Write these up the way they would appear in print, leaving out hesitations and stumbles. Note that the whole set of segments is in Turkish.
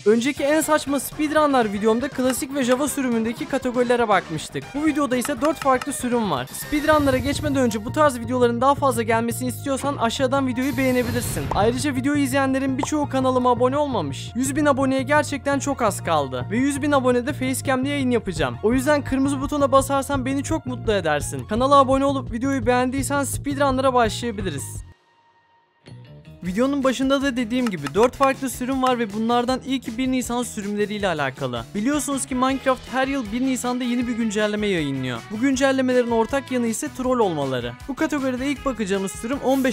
Önceki en saçma speedrunlar videomda klasik ve Java sürümündeki kategorilere bakmıştık. Bu videoda ise 4 farklı sürüm var. Speedrunlara geçmeden önce bu tarz videoların daha fazla gelmesini istiyorsan aşağıdan videoyu beğenebilirsin. Ayrıca videoyu izleyenlerin birçoğu kanalıma abone olmamış. 100.000 aboneye gerçekten çok az kaldı. Ve 100.000 abonede Facecam'de yayın yapacağım. O yüzden kırmızı butona basarsan beni çok mutlu edersin. Kanala abone olup videoyu beğendiysen speedrunlara başlayabiliriz. Videonun başında da dediğim gibi 4 farklı sürüm var ve bunlardan ilki 1 Nisan sürümleriyle alakalı. Biliyorsunuz ki Minecraft her yıl 1 Nisan'da yeni bir güncelleme yayınlıyor. Bu güncellemelerin ortak yanı ise troll olmaları. Bu kategoride ilk bakacağımız sürüm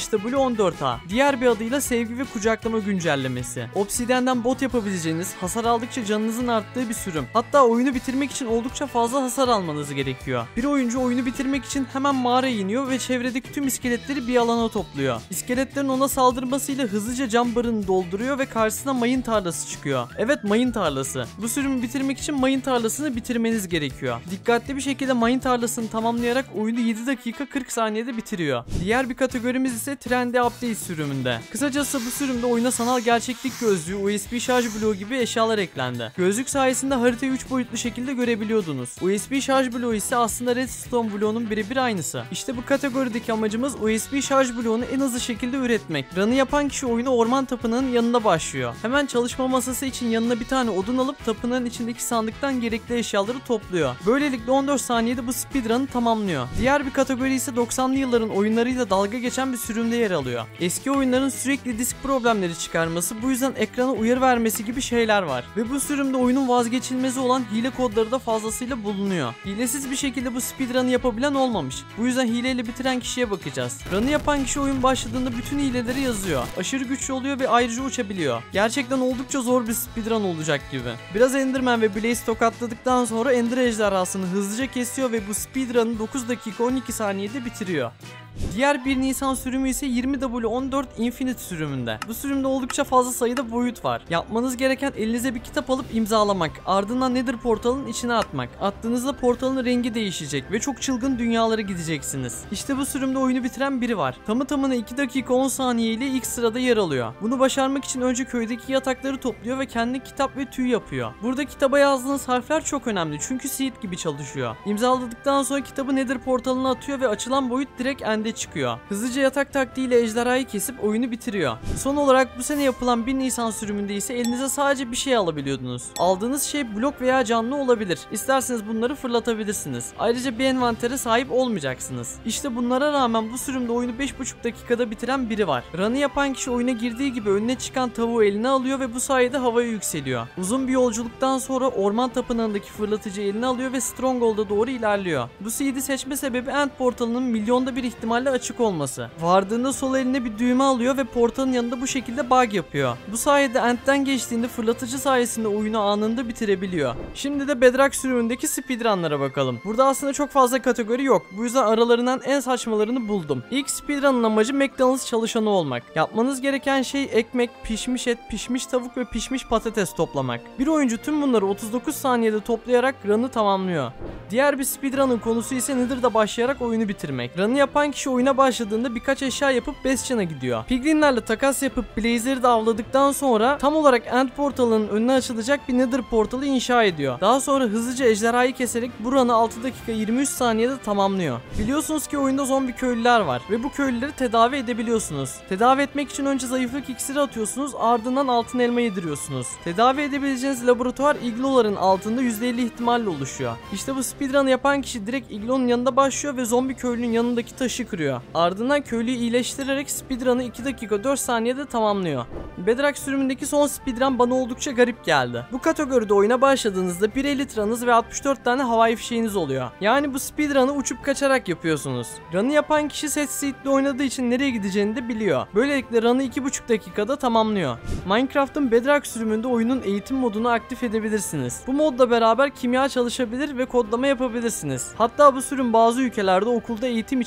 15W14A. Diğer bir adıyla sevgi ve kucaklama güncellemesi. Obsidian'dan bot yapabileceğiniz, hasar aldıkça canınızın arttığı bir sürüm. Hatta oyunu bitirmek için oldukça fazla hasar almanız gerekiyor. Bir oyuncu oyunu bitirmek için hemen mağaraya iniyor ve çevredeki tüm iskeletleri bir alana topluyor. İskeletlerin ona saldırması ile hızlıca cam barını dolduruyor ve karşısına mayın tarlası çıkıyor. Evet, mayın tarlası. Bu sürümü bitirmek için mayın tarlasını bitirmeniz gerekiyor. Dikkatli bir şekilde mayın tarlasını tamamlayarak oyunu 7 dakika 40 saniyede bitiriyor. Diğer bir kategorimiz ise Trendy Update sürümünde. Kısacası bu sürümde oyuna sanal gerçeklik gözlüğü, USB şarj bloğu gibi eşyalar eklendi. Gözlük sayesinde haritayı 3 boyutlu şekilde görebiliyordunuz. USB şarj bloğu ise aslında Redstone bloğunun birebir aynısı. İşte bu kategorideki amacımız USB şarj bloğunu en hızlı şekilde üretmek. Run'ı yapan kişi oyunu orman tapınağının yanında başlıyor. Hemen çalışma masası için yanına bir tane odun alıp tapınağın içindeki sandıktan gerekli eşyaları topluyor. Böylelikle 14 saniyede bu speedrun'ı tamamlıyor. Diğer bir kategori ise 90'lı yılların oyunlarıyla dalga geçen bir sürümde yer alıyor. Eski oyunların sürekli disk problemleri çıkarması, bu yüzden ekrana uyarı vermesi gibi şeyler var. Ve bu sürümde oyunun vazgeçilmezi olan hile kodları da fazlasıyla bulunuyor. Hilesiz bir şekilde bu speedrun'ı yapabilen olmamış. Bu yüzden hileyle bitiren kişiye bakacağız. Run'ı yapan kişi oyun başladığında bütün hileleri yazıyor. Aşırı güçlü oluyor ve ayrıca uçabiliyor. Gerçekten oldukça zor bir speedrun olacak gibi. Biraz Enderman ve Blaze tokatladıktan sonra Ender ejderhasını hızlıca kesiyor ve bu speedrun'ı 9 dakika 12 saniyede bitiriyor. Diğer 1 Nisan sürümü ise 20W14 Infinite sürümünde. Bu sürümde oldukça fazla sayıda boyut var. Yapmanız gereken elinize bir kitap alıp imzalamak, ardından Nether portalının içine atmak. Attığınızda portalın rengi değişecek ve çok çılgın dünyalara gideceksiniz. İşte bu sürümde oyunu bitiren biri var. Tamı tamına 2 dakika 10 saniye ile ilk sırada yer alıyor. Bunu başarmak için önce köydeki yatakları topluyor ve kendi kitap ve tüy yapıyor. Burada kitaba yazdığınız harfler çok önemli çünkü seed gibi çalışıyor. İmzaladıktan sonra kitabı Nether portalına atıyor ve açılan boyut direkt çıkıyor. Hızlıca yatak taktiğiyle ejderhayı kesip oyunu bitiriyor. Son olarak bu sene yapılan 1 Nisan sürümünde ise elinize sadece bir şey alabiliyordunuz. Aldığınız şey blok veya canlı olabilir. İsterseniz bunları fırlatabilirsiniz. Ayrıca bir envantere sahip olmayacaksınız. İşte bunlara rağmen bu sürümde oyunu 5,5 dakikada bitiren biri var. Run'ı yapan kişi oyuna girdiği gibi önüne çıkan tavuğu eline alıyor ve bu sayede havaya yükseliyor. Uzun bir yolculuktan sonra orman tapınağındaki fırlatıcı eline alıyor ve Stronghold'a doğru ilerliyor. Bu seed'i seçme sebebi End portalının milyonda bir ihtimalle açık olması. Vardığında sol eline bir düğme alıyor ve portalın yanında bu şekilde bug yapıyor. Bu sayede End'den geçtiğinde fırlatıcı sayesinde oyunu anında bitirebiliyor. Şimdi de Bedrock sürümündeki speedrunlara bakalım. Burada aslında çok fazla kategori yok. Bu yüzden aralarından en saçmalarını buldum. İlk speedrun'ın amacı McDonald's çalışanı olmak. Yapmanız gereken şey ekmek, pişmiş et, pişmiş tavuk ve pişmiş patates toplamak. Bir oyuncu tüm bunları 39 saniyede toplayarak run'ı tamamlıyor. Diğer bir speedrun'ın konusu ise Nether'da başlayarak oyunu bitirmek. Run'ı yapan kişi oyuna başladığında birkaç eşya yapıp Bastion'a gidiyor. Piglinlerle takas yapıp Blazer'ı da avladıktan sonra tam olarak End portalının önüne açılacak bir Nether portalı inşa ediyor. Daha sonra hızlıca ejderhayı keserek bu run'ı 6 dakika 23 saniyede tamamlıyor. Biliyorsunuz ki oyunda zombi köylüler var ve bu köylüleri tedavi edebiliyorsunuz. Tedavi etmek için önce zayıflık iksiri atıyorsunuz, ardından altın elma yediriyorsunuz. Tedavi edebileceğiniz laboratuvar igloların altında %50 ihtimalle oluşuyor. İşte bu speedrun'ı yapan kişi direkt iglonun yanında başlıyor ve zombi köylünün yanındaki taşı kırıyor. Ardından köylüyü iyileştirerek speedrun'ı 2 dakika 4 saniyede tamamlıyor. Bedrock sürümündeki son speedrun bana oldukça garip geldi. Bu kategoride oyuna başladığınızda bir elitranız ve 64 tane havai fişeğiniz oluyor. Yani bu speedrun'ı uçup kaçarak yapıyorsunuz. Run'ı yapan kişi set seed'le oynadığı için nereye gideceğini de biliyor. Böylelikle run'ı 2,5 dakikada tamamlıyor. Minecraft'ın Bedrock sürümünde oyunun eğitim modunu aktif edebilirsiniz. Bu modla beraber kimya çalışabilir ve kodlama yapabilirsiniz. Hatta bu sürüm bazı ülkelerde okulda eğitim için kullanılıyor.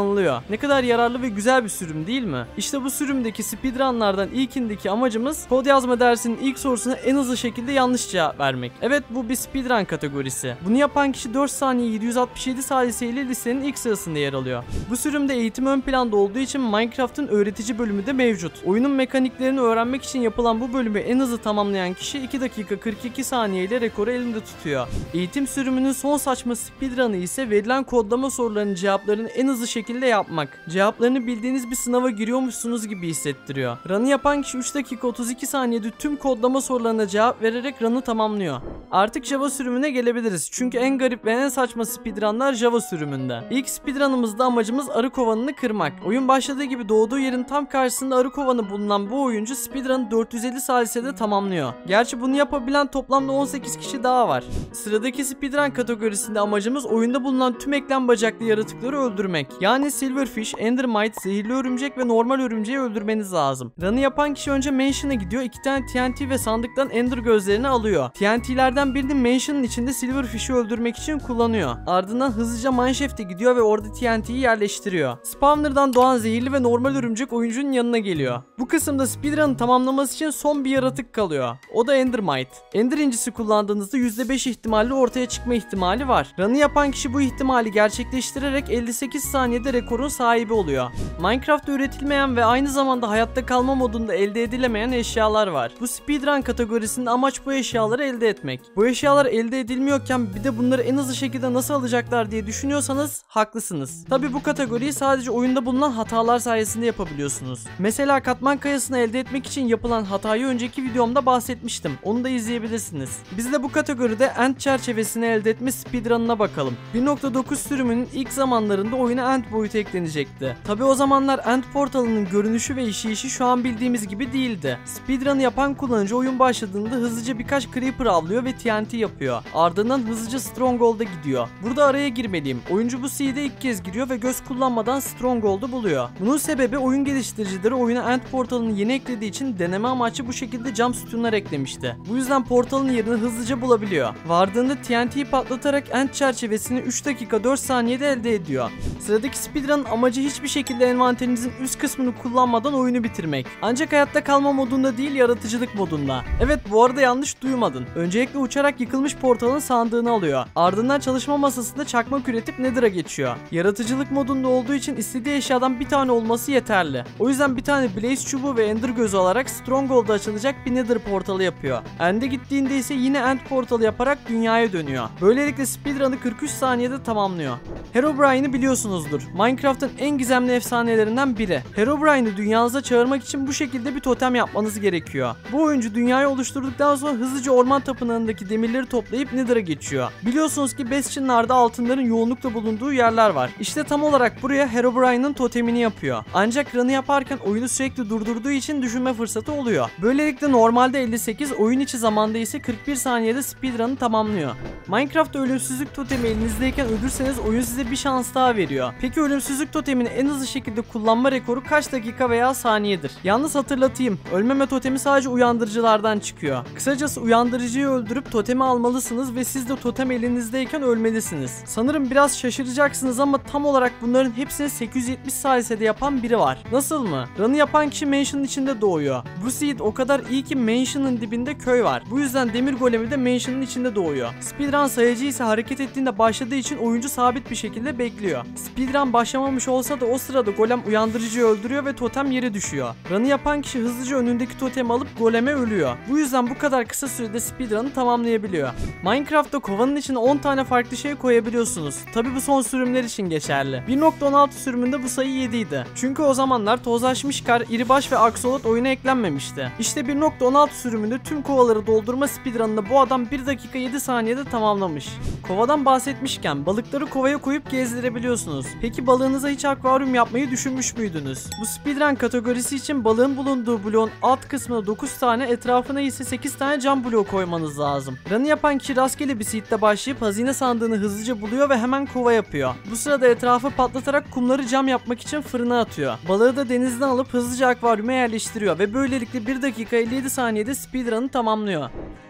kullanılıyor. Ne kadar yararlı ve güzel bir sürüm değil mi? İşte bu sürümdeki speedrunlardan ilkindeki amacımız kod yazma dersinin ilk sorusuna en hızlı şekilde yanlış cevap vermek. Evet, bu bir speedrun kategorisi. Bunu yapan kişi 4 saniye 767 salisiyle listenin ilk sırasında yer alıyor. Bu sürümde eğitim ön planda olduğu için Minecraft'ın öğretici bölümü de mevcut. Oyunun mekaniklerini öğrenmek için yapılan bu bölümü en hızlı tamamlayan kişi 2 dakika 42 saniye ile rekoru elinde tutuyor. Eğitim sürümünün son saçma speedrun'ı ise verilen kodlama sorularının cevaplarını en hızlı şekilde yapmak. Cevaplarını bildiğiniz bir sınava giriyormuşsunuz gibi hissettiriyor. Run'ı yapan kişi 3 dakika 32 saniyede tüm kodlama sorularına cevap vererek run'ı tamamlıyor. Artık Java sürümüne gelebiliriz. Çünkü en garip ve en saçma speedrunlar Java sürümünde. İlk speedrun'ımızda amacımız arı kovanını kırmak. Oyun başladığı gibi doğduğu yerin tam karşısında arı kovanı bulunan bu oyuncu speedrun'ı 450 salisede tamamlıyor. Gerçi bunu yapabilen toplamda 18 kişi daha var. Sıradaki speedrun kategorisinde amacımız oyunda bulunan tüm eklem bacaklı yaratıkları öldürmek. Yani Silverfish, Endermite, zehirli örümcek ve normal örümceği öldürmeniz lazım. Run'ı yapan kişi önce Mansion'a gidiyor, 2 tane TNT ve sandıktan Ender gözlerini alıyor. TNT'lerden birini Mansion'ın içinde Silverfish'i öldürmek için kullanıyor. Ardından hızlıca Mineshaft'e gidiyor ve orada TNT'yi yerleştiriyor. Spawner'dan doğan zehirli ve normal örümcek oyuncunun yanına geliyor. Bu kısımda speedrun'ı tamamlaması için son bir yaratık kalıyor. O da Endermite. Ender incisi kullandığınızda %5 ihtimalle ortaya çıkma ihtimali var. Run'ı yapan kişi bu ihtimali gerçekleştirerek 58 saniyede rekorun sahibi oluyor. Minecraft'ta üretilmeyen ve aynı zamanda hayatta kalma modunda elde edilemeyen eşyalar var. Bu speedrun kategorisinde amaç bu eşyaları elde etmek. Bu eşyalar elde edilmiyorken bir de bunları en hızlı şekilde nasıl alacaklar diye düşünüyorsanız haklısınız. Tabi bu kategoriyi sadece oyunda bulunan hatalar sayesinde yapabiliyorsunuz. Mesela katman kayasını elde etmek için yapılan hatayı önceki videomda bahsetmiştim. Onu da izleyebilirsiniz. Biz de bu kategoride End çerçevesini elde etme speedrun'ına bakalım. 1.9 sürümünün ilk zamanlarında oyuna End boyutu eklenecekti. Tabi o zamanlar End portalının görünüşü ve işleyişi şu an bildiğimiz gibi değildi. Speedrun'ı yapan kullanıcı oyun başladığında hızlıca birkaç creeper avlıyor ve TNT yapıyor. Ardından hızlıca Stronghold'a gidiyor. Burada araya girmeliyim. Oyuncu bu seed'e ilk kez giriyor ve göz kullanmadan Stronghold'u buluyor. Bunun sebebi oyun geliştiricileri oyuna End portalını yeni eklediği için deneme amaçlı bu şekilde cam sütunlar eklemişti. Bu yüzden portalın yerini hızlıca bulabiliyor. Vardığında TNT'yi patlatarak End çerçevesini 3 dakika 4 saniyede elde ediyor. Sıradaki speedrun'ın amacı hiçbir şekilde envanterinizin üst kısmını kullanmadan oyunu bitirmek. Ancak hayatta kalma modunda değil, yaratıcılık modunda. Evet, bu arada yanlış duymadın. Öncelikle uçarak yıkılmış portalın sandığını alıyor. Ardından çalışma masasında çakmak üretip Nether'a geçiyor. Yaratıcılık modunda olduğu için istediği eşyadan bir tane olması yeterli. O yüzden bir tane Blaze çubuğu ve Ender gözü alarak Stronghold'da açılacak bir Nether portalı yapıyor. End'e gittiğinde ise yine End portalı yaparak dünyaya dönüyor. Böylelikle speedrun'ı 43 saniyede tamamlıyor. Herobrine'i biliyorsunuzdur. Minecraft'ın en gizemli efsanelerinden biri. Herobrine'i dünyanıza çağırmak için bu şekilde bir totem yapmanız gerekiyor. Bu oyuncu dünyayı oluşturduktan sonra hızlıca orman tapınağındaki demirleri toplayıp Nether'a geçiyor. Biliyorsunuz ki Bastion'larda altınların yoğunlukla bulunduğu yerler var. İşte tam olarak buraya Herobrine'ın totemini yapıyor. Ancak run'ı yaparken oyunu sürekli durdurduğu için düşünme fırsatı oluyor. Böylelikle normalde 58, oyun içi zamanda ise 41 saniyede speedrun'ı tamamlıyor. Minecraft'ta ölümsüzlük totemi elinizdeyken ölürseniz oyun size bir şans daha veriyor. Peki ölümsüzlük totemini en hızlı şekilde kullanma rekoru kaç dakika veya saniyedir? Yalnız hatırlatayım, ölmeme totemi sadece uyandırıcılardan çıkıyor. Kısacası uyandırıcıyı öldürüp totemi almalısınız ve siz de totem elinizdeyken ölmelisiniz. Sanırım biraz şaşıracaksınız ama tam olarak bunların hepsini 870 saniyede yapan biri var. Nasıl mı? Run'ı yapan kişi Mansion'ın içinde doğuyor. Bu seed o kadar iyi ki Mansion'ın dibinde köy var. Bu yüzden demir golemi de Mansion'ın içinde doğuyor. Speedrun sayacı ise hareket ettiğinde başladığı için oyuncu sabit bir şekilde bekliyor. Speedrun başlamamış olsa da o sırada golem uyandırıcıyı öldürüyor ve totem yere düşüyor. Run'ı yapan kişi hızlıca önündeki totemi alıp goleme ölüyor. Bu yüzden bu kadar kısa sürede speedrun'ı tamamlayabiliyor. Minecraft'ta kovanın içine 10 tane farklı şey koyabiliyorsunuz. Tabi bu son sürümler için geçerli. 1.16 sürümünde bu sayı 7 idi. Çünkü o zamanlar tozlaşmış kar, iribaş ve aksolot oyuna eklenmemişti. İşte 1.16 sürümünde tüm kovaları doldurma speedrun'ını bu adam 1 dakika 7 saniyede tamamlamış. Kovadan bahsetmişken balıkları kovaya koyup gezdirebiliyorsunuz. Peki balığınıza hiç akvaryum yapmayı düşünmüş müydünüz? Bu speedrun kategorisi için balığın bulunduğu bloğun alt kısmına 9 tane, etrafına ise 8 tane cam bloğu koymanız lazım. Run'ı yapan kişi rastgele bir seed'le başlayıp hazine sandığını hızlıca buluyor ve hemen kova yapıyor. Bu sırada etrafı patlatarak kumları cam yapmak için fırına atıyor. Balığı da denizden alıp hızlıca akvaryuma yerleştiriyor ve böylelikle 1 dakika 57 saniyede speedrun'ı tamamlıyor.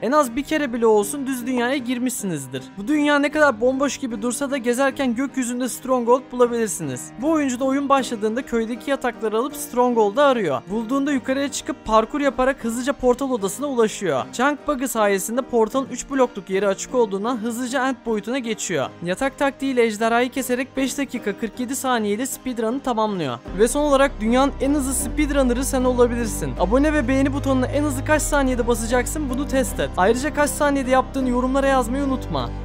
en az bir kere bile olsun düz dünyaya girmişsinizdir. Bu dünya ne kadar bomboş gibi dursa da gezerken gökyüzünde Stronghold bulabilirsiniz. Bu oyuncu da oyun başladığında köydeki yatakları alıp Stronghold'u arıyor. Bulduğunda yukarıya çıkıp parkur yaparak hızlıca portal odasına ulaşıyor. Chunk bug'ı sayesinde portalın 3 blokluk yeri açık olduğundan hızlıca end boyutuna geçiyor. Yatak taktiğiyle ejderhayı keserek 5 dakika 47 saniyede speedrun'ı tamamlıyor. Ve son olarak dünyanın en hızlı speedrunner'ı sen olabilirsin. Abone ve beğeni butonuna en hızlı kaç saniyede basacaksın bunu test et. Ayrıca kaç saniyede yaptığını yorumlara yazmayı unutma.